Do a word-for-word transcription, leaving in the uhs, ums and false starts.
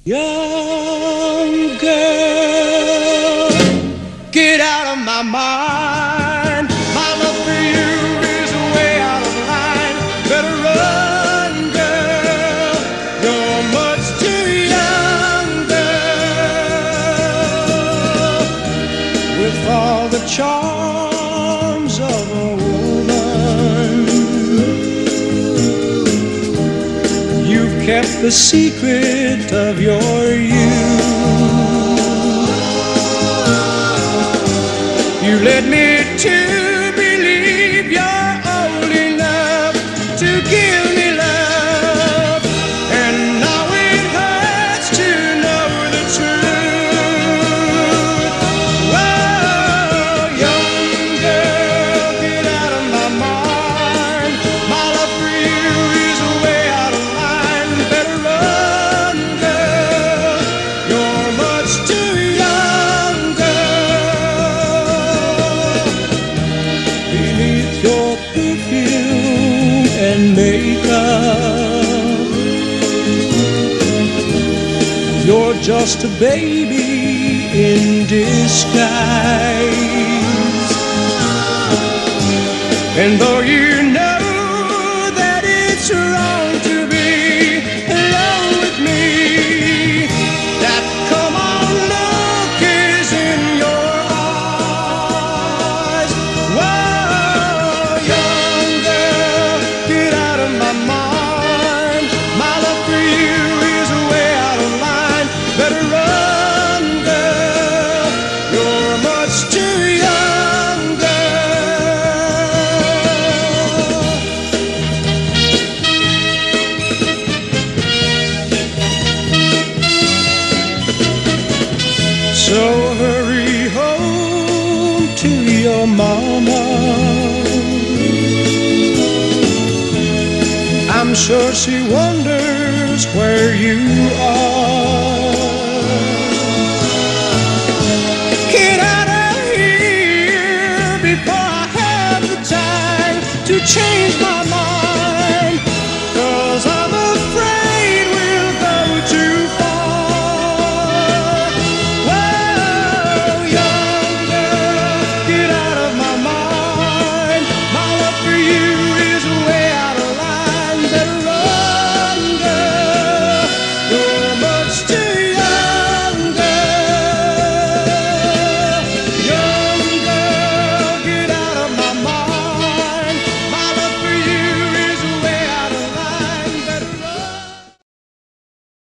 Young girl, get out of my mind. My love for you is way out of line. Better run, girl, you're much too young, girl. With all the charms of a woman, you kept the secret of your youth. You led me to believe you're old enough to give me love, and now it hurts to know the truth. Whoa, young girl, get out of my mind. My love for you is way out of line. Better run, girl, you're much too young, girl. Beneath your perfume and makeup, you're just a baby in disguise. And though you know that it's wrong to be alone with me, that come on look is in your eyes. Whoa, young girl, get out of my mind. My love for you is way out of line. Better run, girl, you're much too young, girl. So hurry home to your mama. I'm sure she wonders where you are. Get out of here before I have the time to change my